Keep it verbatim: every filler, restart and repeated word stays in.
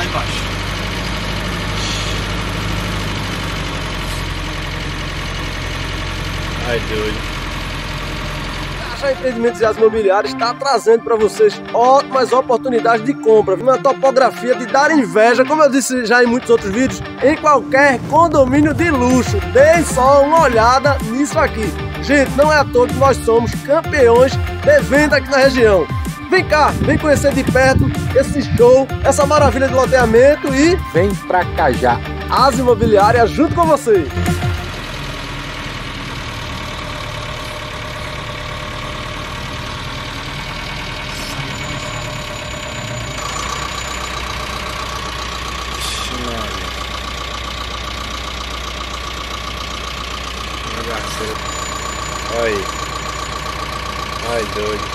embaixo. Ai, doido. A Empreendimentos e As Imobiliárias está trazendo para vocês ótimas oportunidades de compra, uma topografia de dar inveja, como eu disse já em muitos outros vídeos, em qualquer condomínio de luxo. Deem só uma olhada nisso aqui. Gente, não é à toa que nós somos campeões de venda aqui na região. Vem cá, vem conhecer de perto esse show, essa maravilha de loteamento e vem pra cá já. As Imobiliárias junto com vocês. Olha aí. Ai, doido.